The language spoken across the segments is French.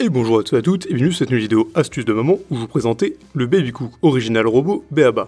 Et bonjour à tous et à toutes, et bienvenue sur cette nouvelle vidéo astuce de maman où je vous présentais le Baby Cook original robot Beaba.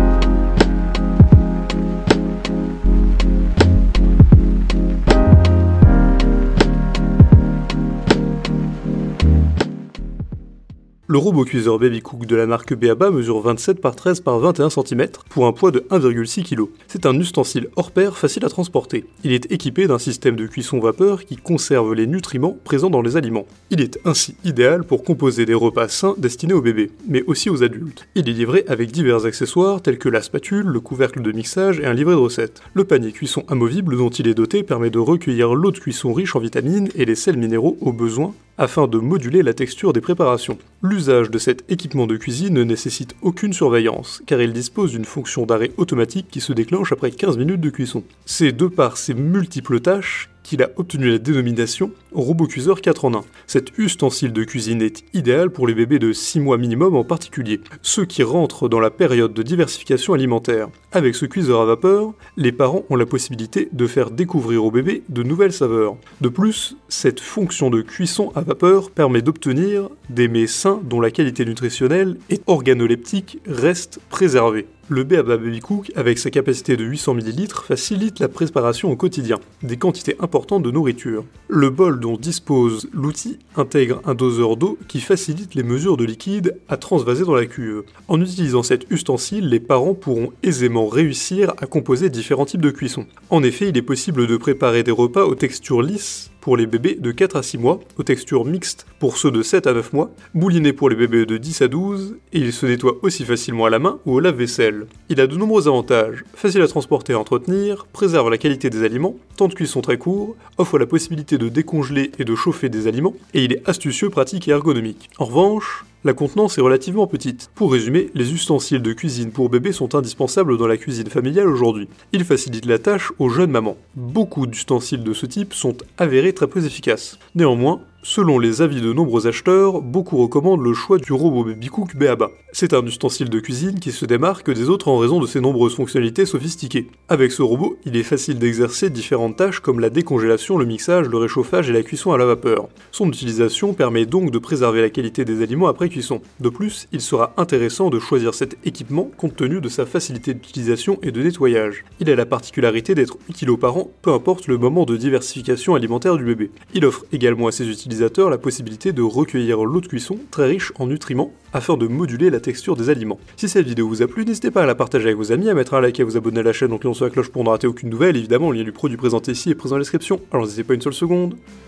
Le robot cuiseur Baby Cook de la marque Beaba mesure 27 par 13 par 21 cm pour un poids de 1,6 kg. C'est un ustensile hors pair facile à transporter. Il est équipé d'un système de cuisson vapeur qui conserve les nutriments présents dans les aliments. Il est ainsi idéal pour composer des repas sains destinés aux bébés, mais aussi aux adultes. Il est livré avec divers accessoires tels que la spatule, le couvercle de mixage et un livret de recettes. Le panier cuisson amovible dont il est doté permet de recueillir l'eau de cuisson riche en vitamines et les sels minéraux au besoin afin de moduler la texture des préparations. L'usage de cet équipement de cuisine ne nécessite aucune surveillance, car il dispose d'une fonction d'arrêt automatique qui se déclenche après 15 minutes de cuisson. C'est de par ses multiples tâches qu'il a obtenu la dénomination robot cuiseur 4 en 1. Cet ustensile de cuisine est idéal pour les bébés de 6 mois minimum en particulier, ceux qui rentrent dans la période de diversification alimentaire. Avec ce cuiseur à vapeur, les parents ont la possibilité de faire découvrir au bébé de nouvelles saveurs. De plus, cette fonction de cuisson à vapeur permet d'obtenir des mets sains dont la qualité nutritionnelle et organoleptique reste préservée. Le Beaba Baby Cook, avec sa capacité de 800 ml, facilite la préparation au quotidien, des quantités importantes de nourriture. Le bol dont dispose l'outil intègre un doseur d'eau qui facilite les mesures de liquide à transvaser dans la cuve. En utilisant cet ustensile, les parents pourront aisément réussir à composer différents types de cuisson. En effet, il est possible de préparer des repas aux textures lisses pour les bébés de 4 à 6 mois, aux textures mixtes pour ceux de 7 à 9 mois, mouliné pour les bébés de 10 à 12, et il se nettoie aussi facilement à la main ou au lave-vaisselle. Il a de nombreux avantages, facile à transporter et à entretenir, préserve la qualité des aliments, temps de cuisson très court, offre la possibilité de décongeler et de chauffer des aliments, et il est astucieux, pratique et ergonomique. En revanche, la contenance est relativement petite. Pour résumer, les ustensiles de cuisine pour bébés sont indispensables dans la cuisine familiale aujourd'hui. Ils facilitent la tâche aux jeunes mamans. Beaucoup d'ustensiles de ce type sont avérés très peu efficaces. Néanmoins, selon les avis de nombreux acheteurs, beaucoup recommandent le choix du robot Baby Cook Beaba. C'est un ustensile de cuisine qui se démarque des autres en raison de ses nombreuses fonctionnalités sophistiquées. Avec ce robot, il est facile d'exercer différentes tâches comme la décongélation, le mixage, le réchauffage et la cuisson à la vapeur. Son utilisation permet donc de préserver la qualité des aliments après cuisson. De plus, il sera intéressant de choisir cet équipement compte tenu de sa facilité d'utilisation et de nettoyage. Il a la particularité d'être utile aux parents, peu importe le moment de diversification alimentaire du bébé. Il offre également à ses utilisateurs la possibilité de recueillir l'eau de cuisson très riche en nutriments afin de moduler la texture des aliments. Si cette vidéo vous a plu, n'hésitez pas à la partager avec vos amis, à mettre un like et à vous abonner à la chaîne en cliquant sur la cloche pour ne rater aucune nouvelle. Évidemment, le lien du produit présenté ici est présent dans la description, alors n'hésitez pas une seule seconde.